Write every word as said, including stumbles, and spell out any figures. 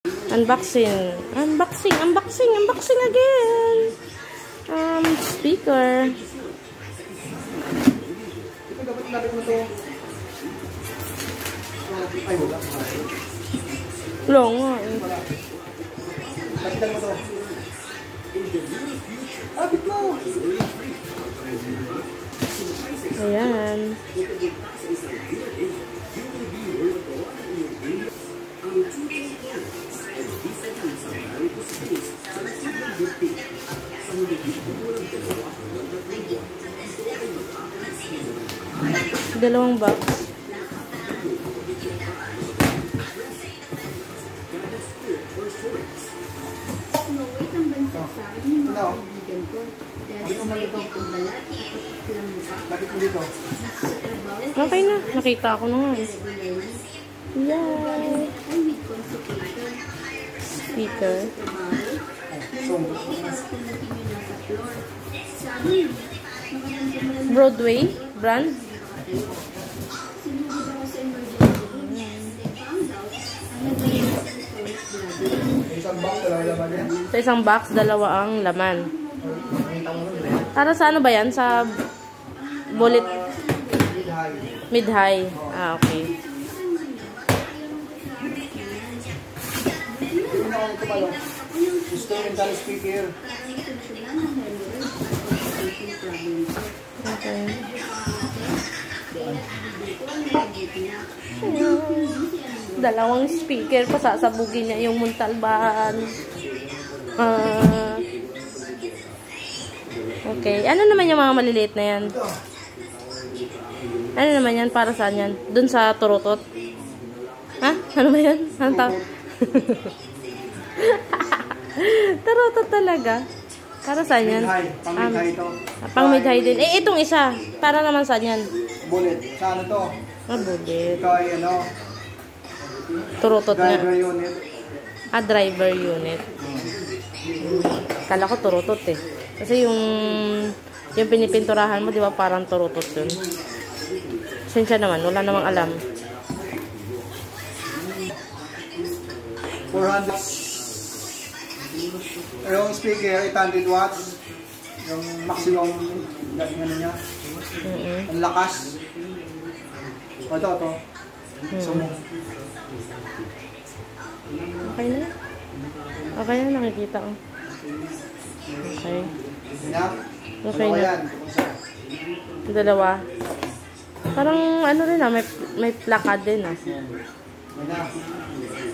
Unboxing. Unboxing, unboxing, unboxing again. Um, speaker. Ito dapat lapit mo to. Ay, wala. Long nga eh. Lapitan mo to. Lapit mo! Ayan. Dalawang box. No. Bakit mo dito? Okay na. Nakita ako na nga. Yay! Speaker. Broadway brand. Isang box, dalawa laman yan. Sa isang box, dalawa ang laman. Para sa ano ba yan? Sa bullet? Mid-high. Ah, okay. Instrumental speaker. Okay. Dalawang speaker pa, sasabugin niya yung Montalban. Uh, okay. Ano naman yung mga maliliit na yan? Ano naman yan? Para saan yan? Dun sa turutot? Ha? Ano ba yan? Ano tawag? Turutot talaga. Para saan yan? Pang mid-high ito. Um, pang mid-high din. Eh, itong isa. Para naman saan yan? Bullet. Sa ano to? Ah, bullet. Ito ay ano? Turutot nga. Driver unit. Ah, driver unit. Kala ko turutot eh. Kasi yung yung pinipinturahan mo, di ba, parang turutot yun. Sensya naman, wala namang alam. four hundred. Yung speaker, eight hundred watts. Yung maximum ano niya. Mm-hmm. Ang lakas. O, ito, ito. Hmm. Sumo. Okay na. Okay na, nakikita ko. Okay. Okay na. Dalawa. Parang ano rin ah, may, may plaka din ah.